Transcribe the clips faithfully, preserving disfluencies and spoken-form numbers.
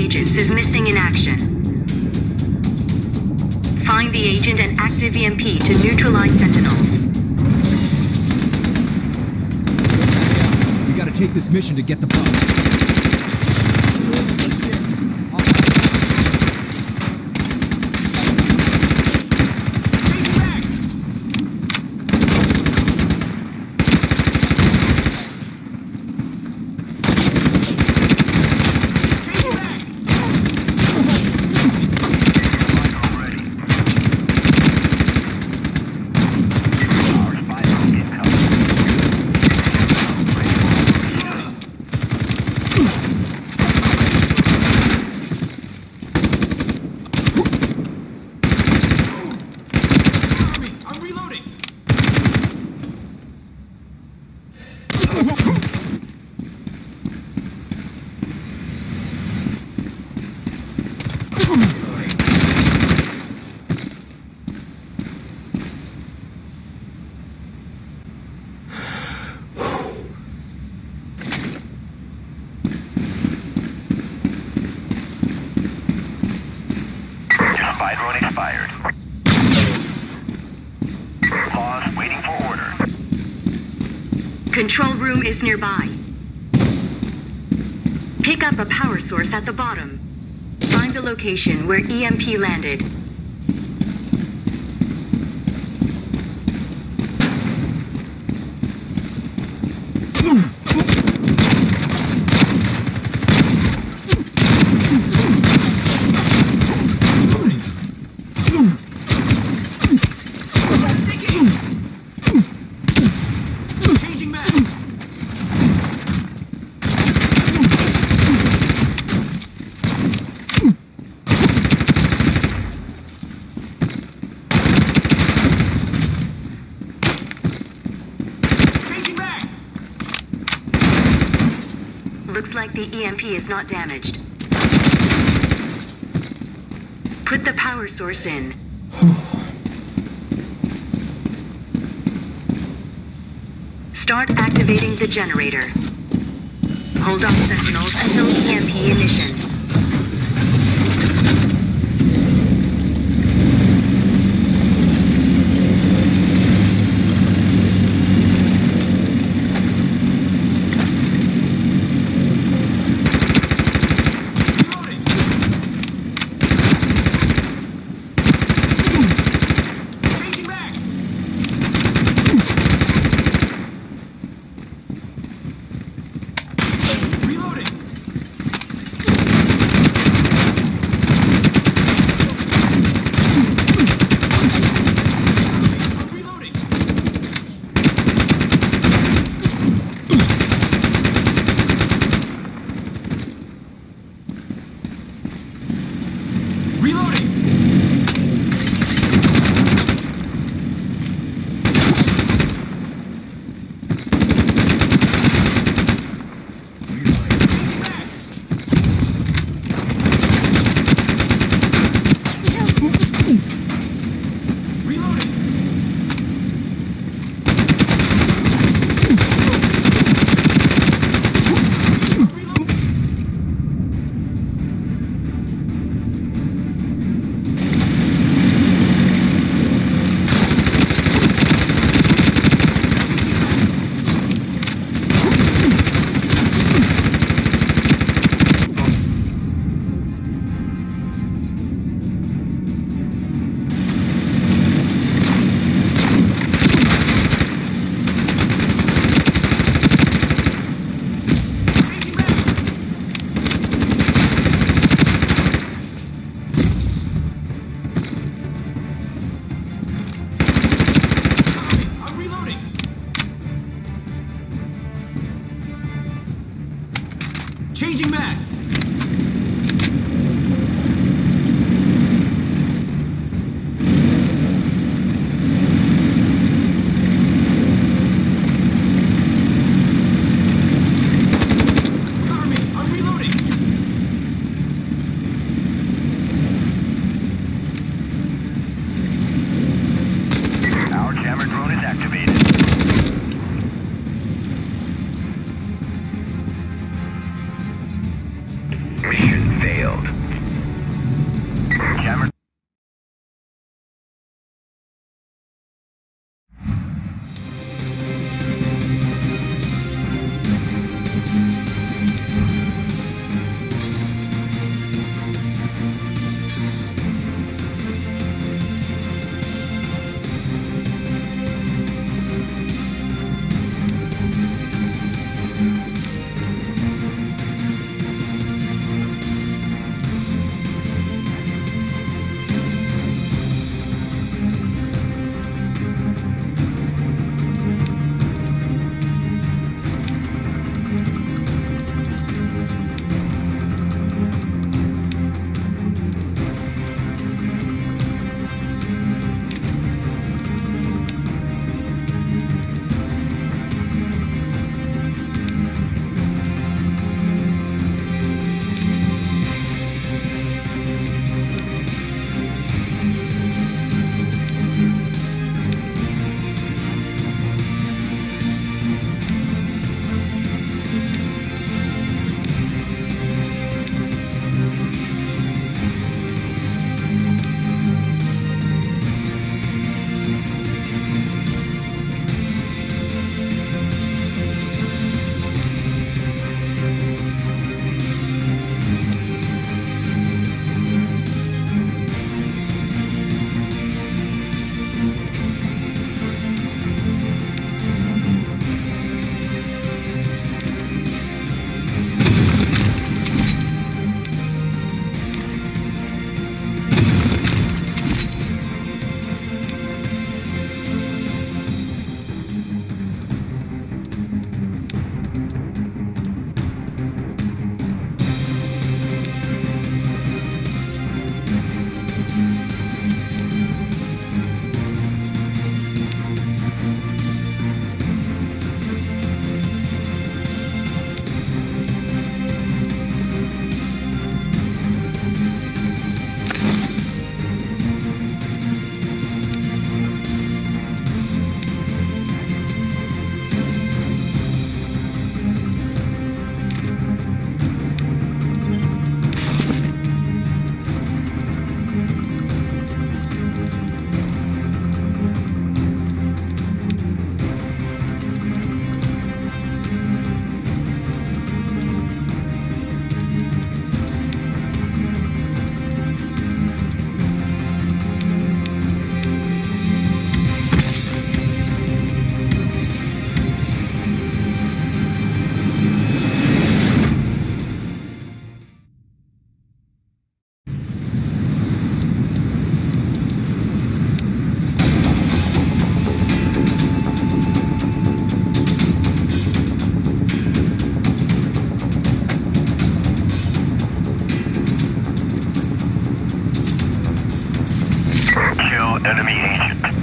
agents is missing in action. Find the agent and active E M P to neutralize sentinels. We gotta take this mission to get the bomb. Drone expired. Pause, waiting for order. Control room is nearby. Pick up a power source at the bottom. Find the location where E M P landed. Looks like the E M P is not damaged. Put the power source in. Start activating the generator. Hold off sentinels until E M P ignition.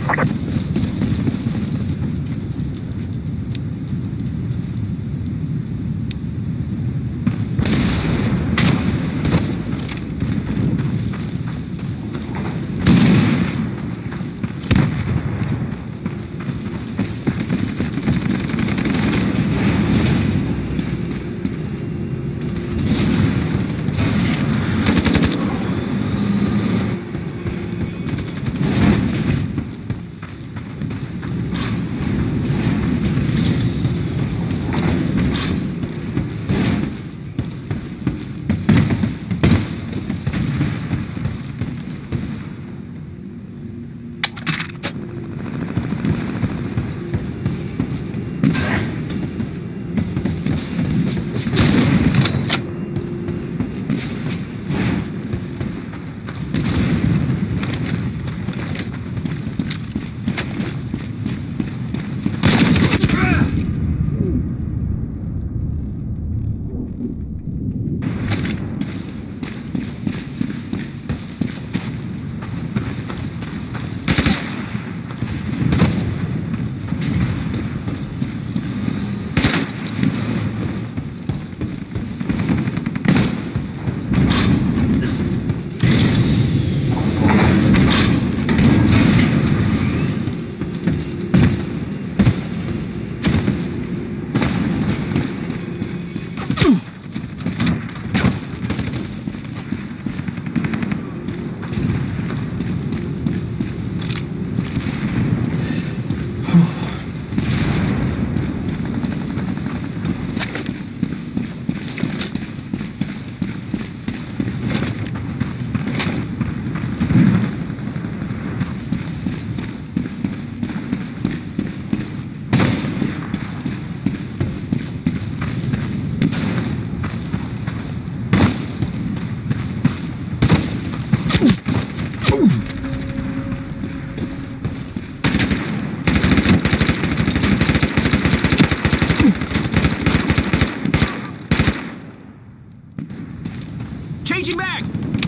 Changing back!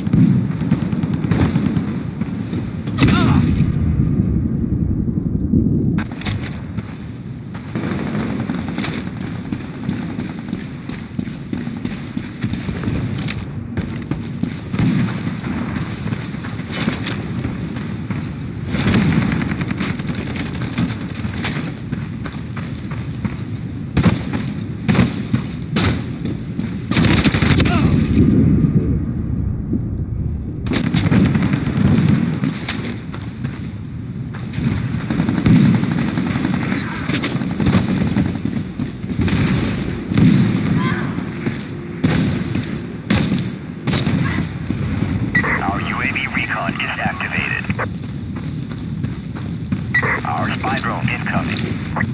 Our spy drone incoming.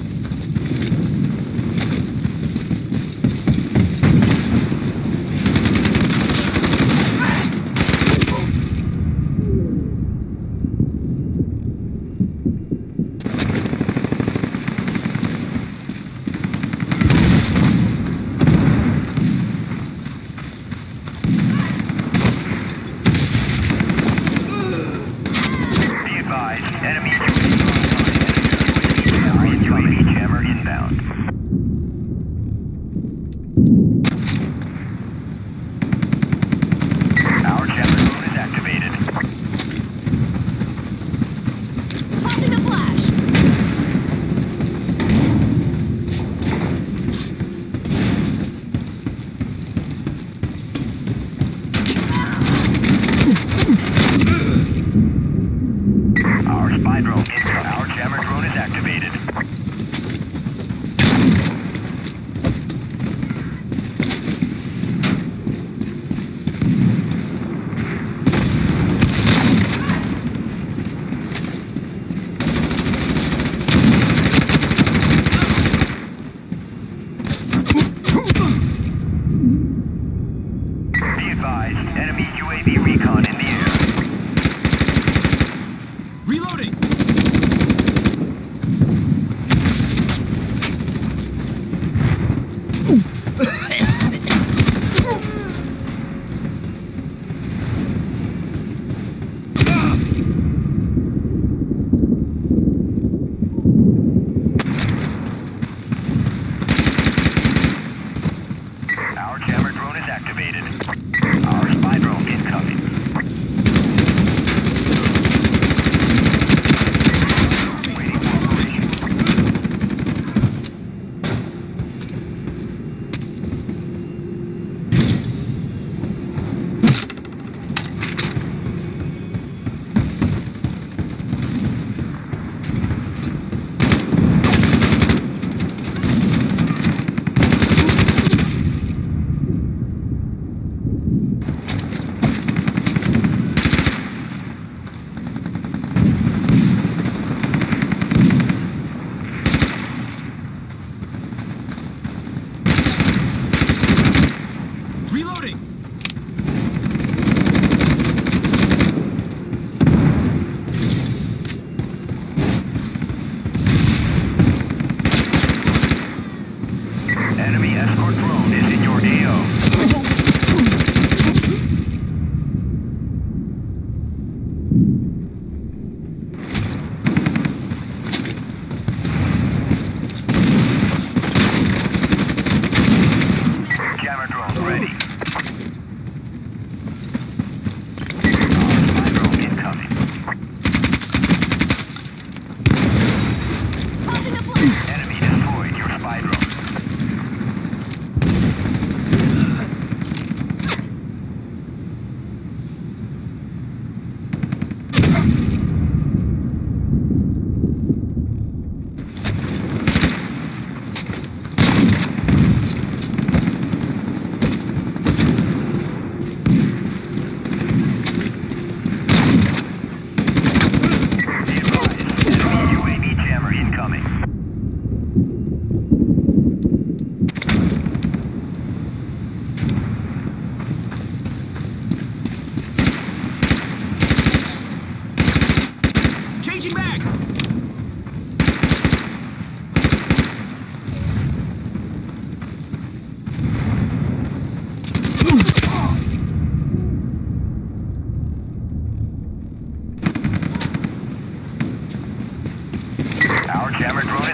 Be advised, enemy U A V jammer inbound. Our jammer drone is activated. Tossing a flash. Our spy drone incoming. Our jammer drone is activated.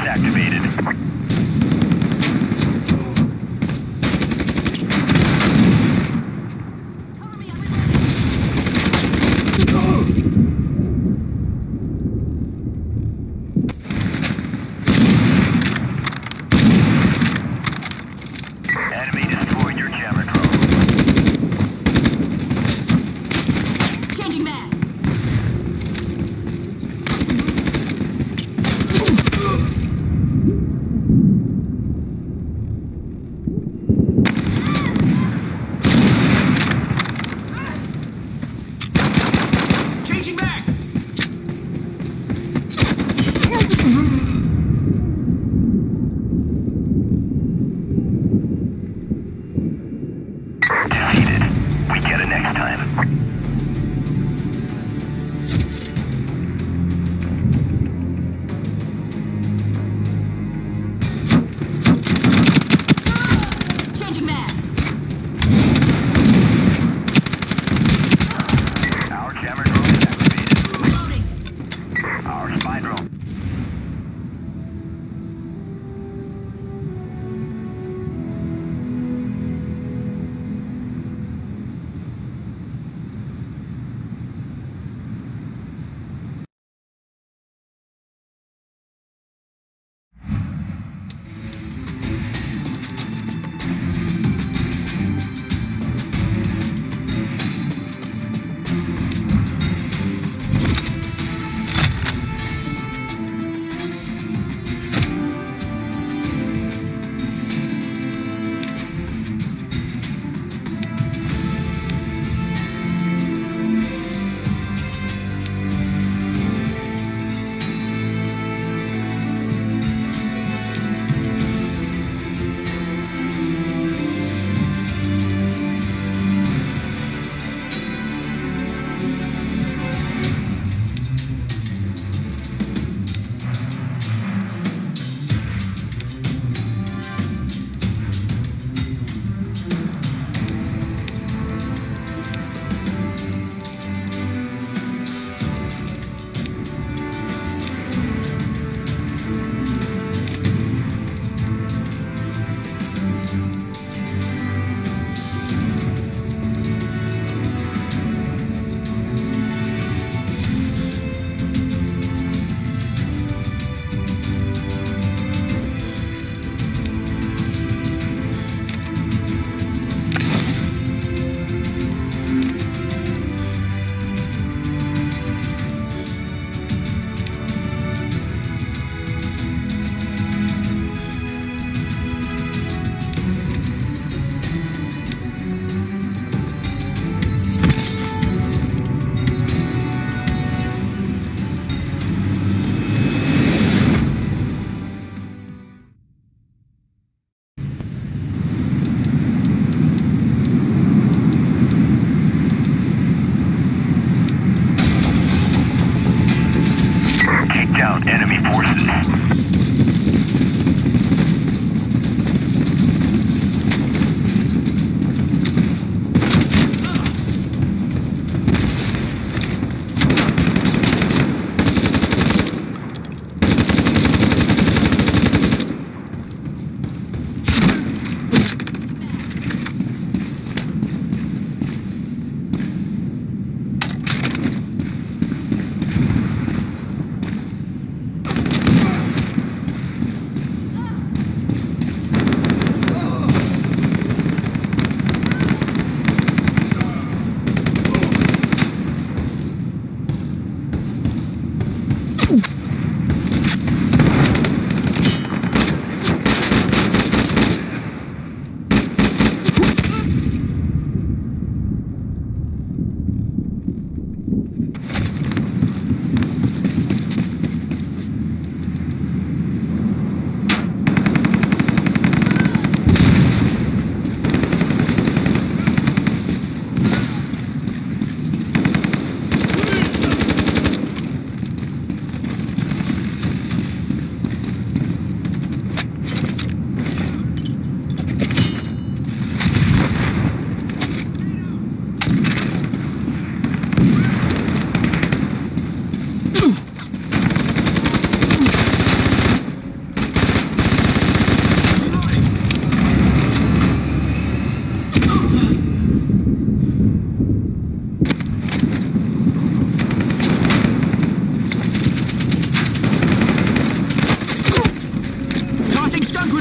activated. Cover me, I'm reloading. Enemy destroyed your jammer drone. Changing mag. Changing back! Defeated. We get it next time. Changing mag. Our jammer drone is activated. Reloading. Our spy drone. Take down enemy forces.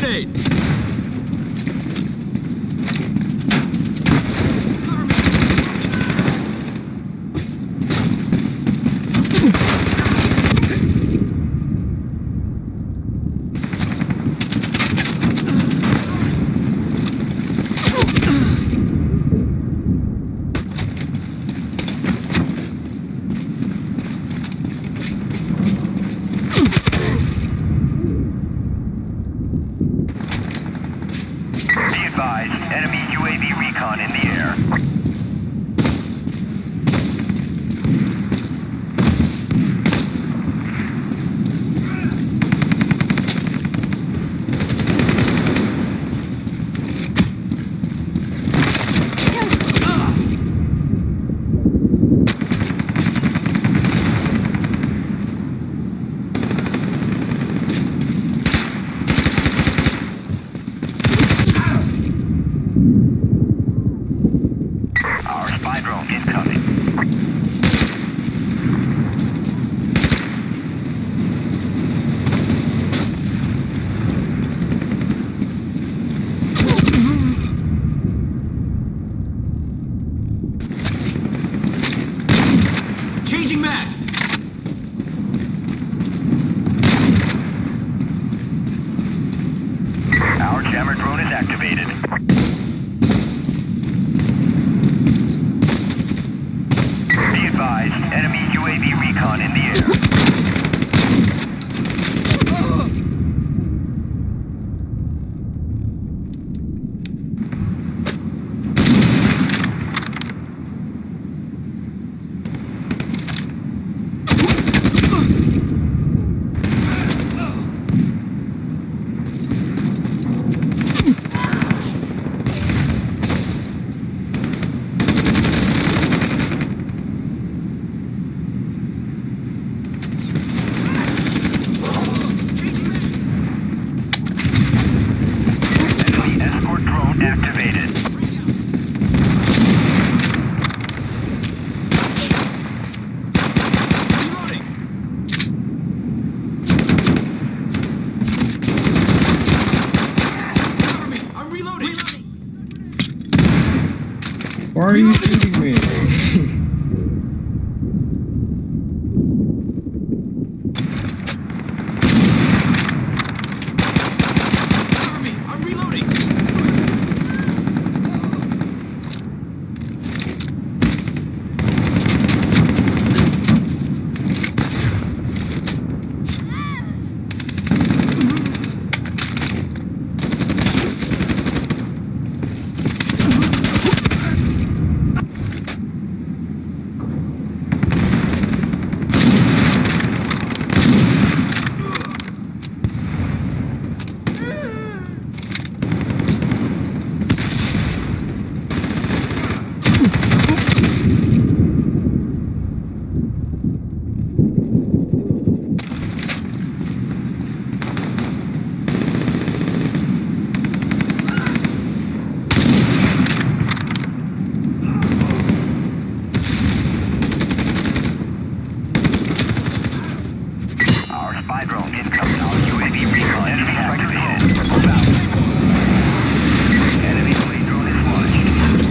grenade! Enemy U A V recon in the air. Jammer drone is activated. Be advised, enemy U A V recon in the air. Why are you shooting me? I'm reloading! Spy drone incoming. Our U A V recon enemy activated. Move out. Enemy plane drone is launched.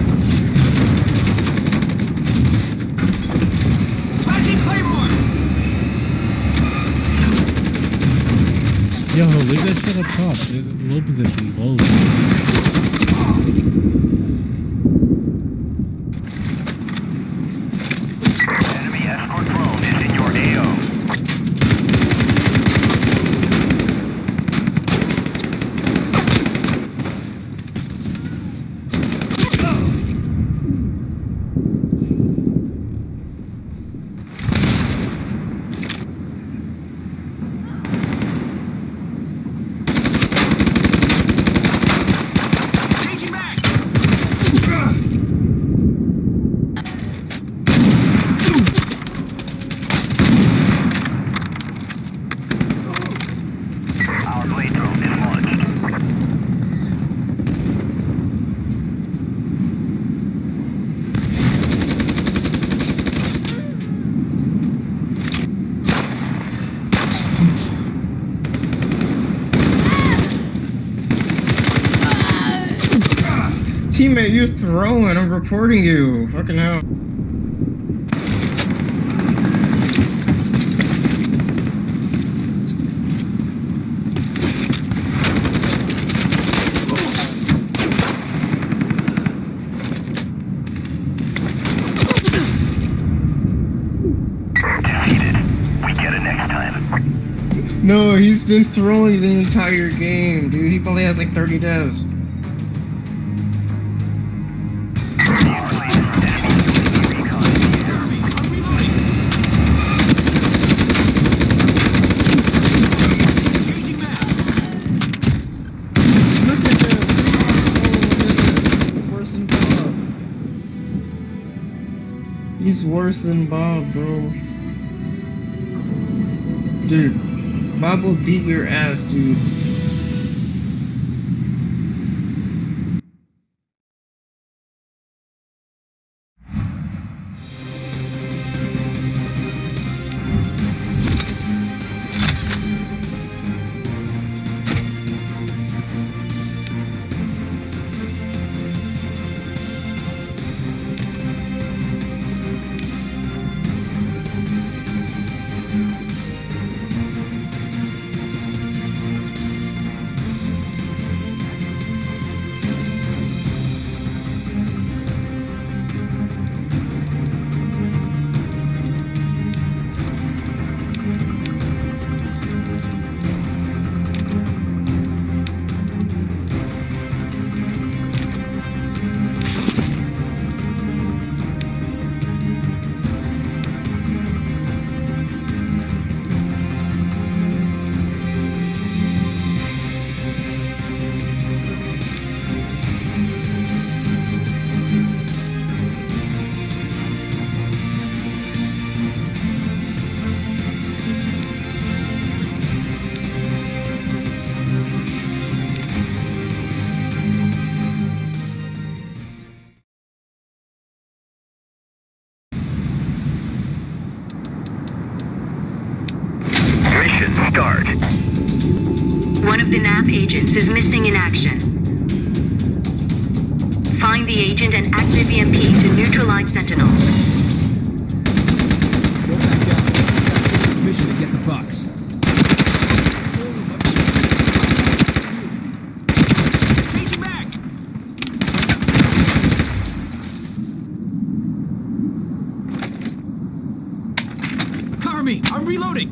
Flashing Claymore! Yo, leave that shit up top. Low position, low. Enemy escort drone is in your A O. teammate, you're throwing. I'm reporting you. Fucking hell. No, he's been throwing the entire game, dude. He probably has like thirty deaths. Look at him. Oh, worse than Bob. He's worse than Bob, bro. Dude. Bob will beat your ass, dude. Start. One of the N A V agents is missing in action. Find the agent and active E M P to neutralize sentinels. Go back out. Mission to get the box. Changing back. Cover me. I'm reloading.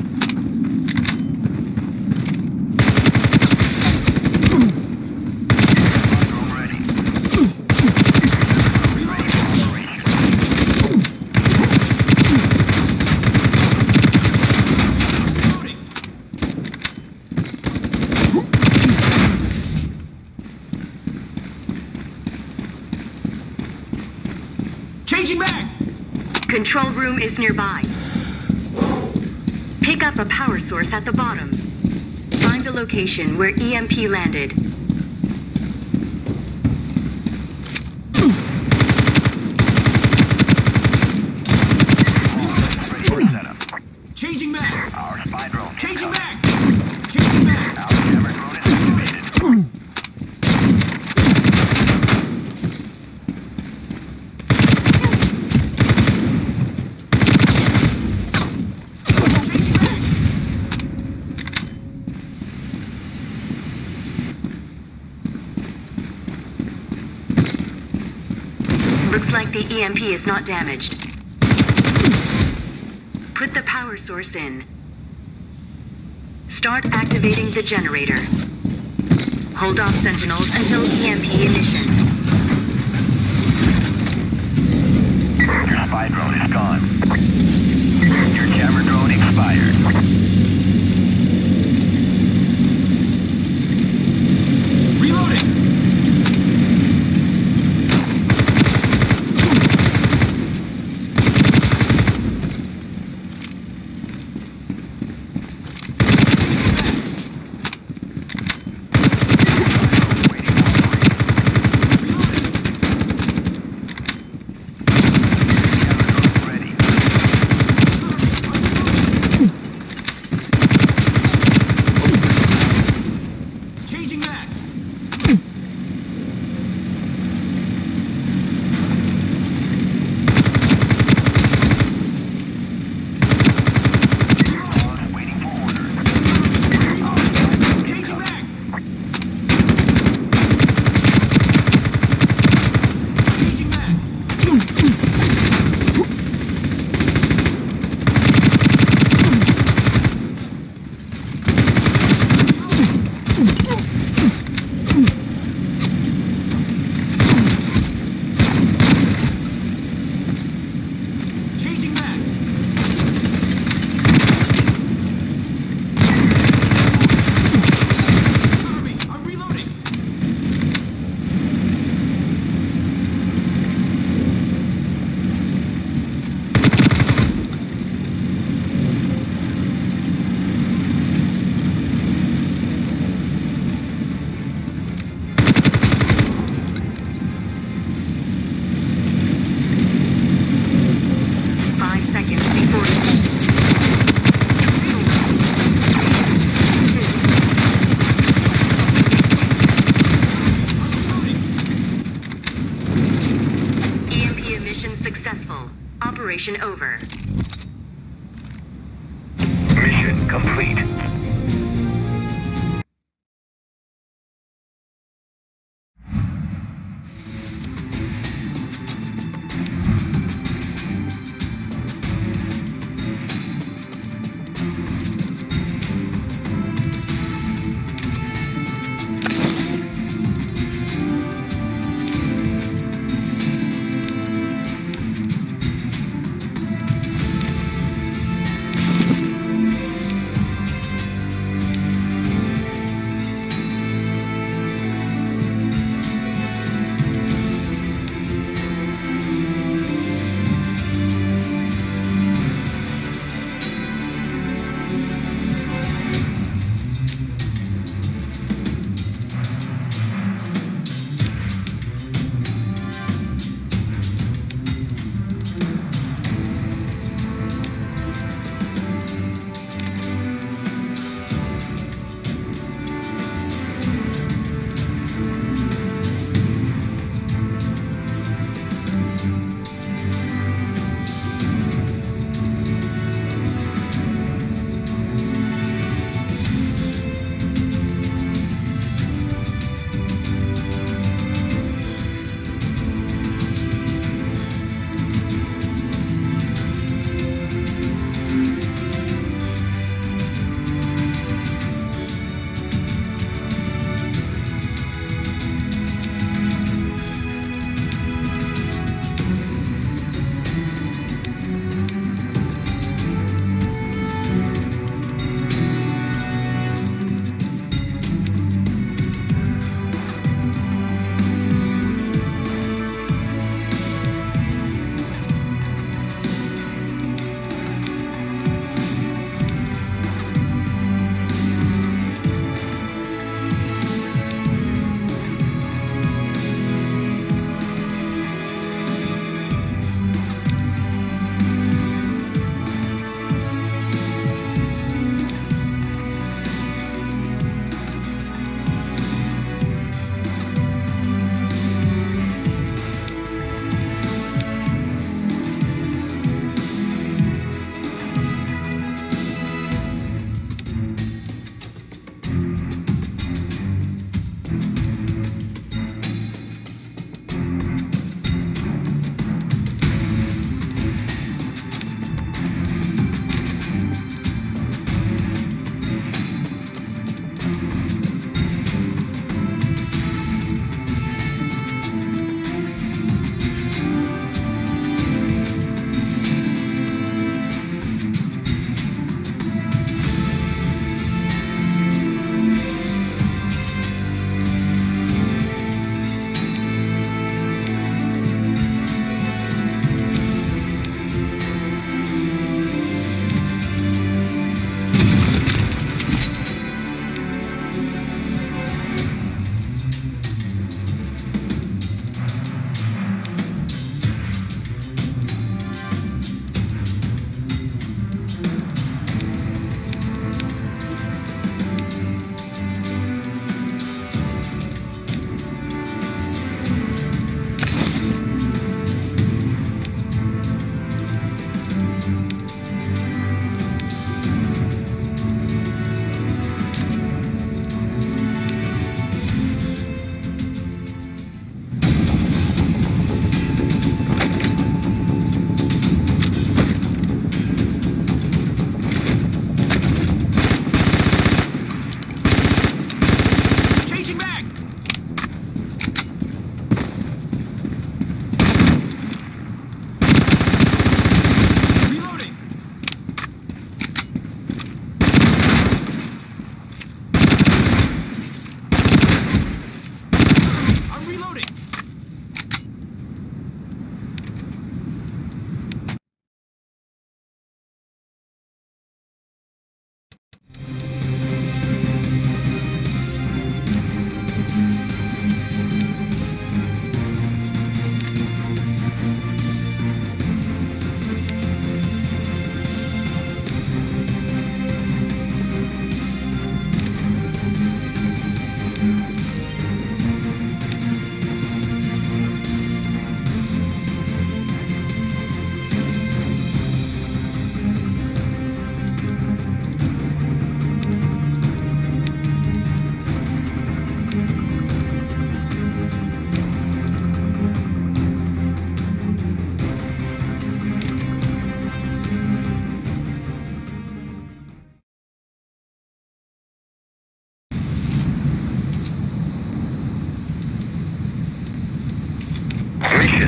Changing back! Control room is nearby. Pick up a power source at the bottom. Find the location where E M P landed. Changing back! Our spy drone. Changing back! Changing back! Our camera drone is activated. Looks like the E M P is not damaged. Put the power source in. Start activating the generator. Hold off sentinels until E M P ignition. Your spy drone is gone. Your camera drone expired. Reloading! Mission over. Mission complete.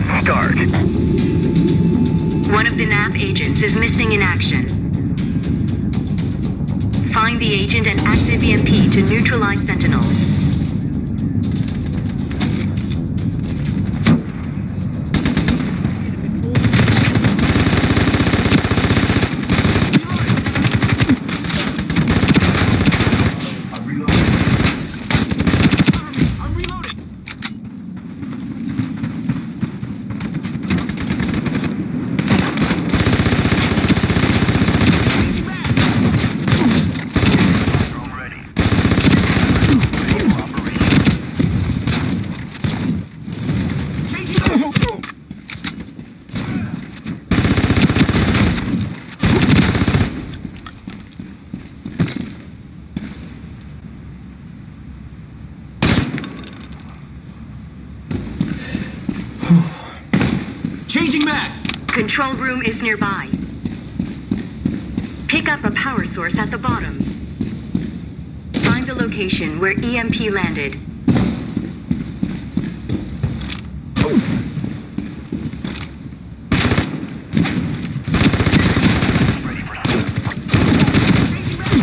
Start. One of the N A V agents is missing in action. Find the agent and active E M P to neutralize sentinels. I'm reloading. Cover me. I'm reloading. Changing back. Drone ready. Ready for operation. Changing back. Changing mag. Control room is nearby. Pick up a power source at the bottom. Find the location where E M P landed. Ready for setup. Changing mag.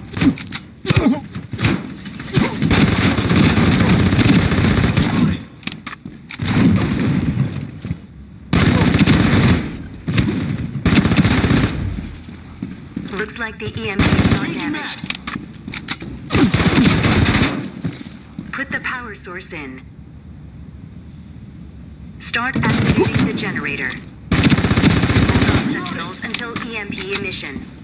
Reloading. Looks like the E M P is not Changing mag. damaged. Put the power source in. Start activating the generator. Hold on sentinels until E M P emission.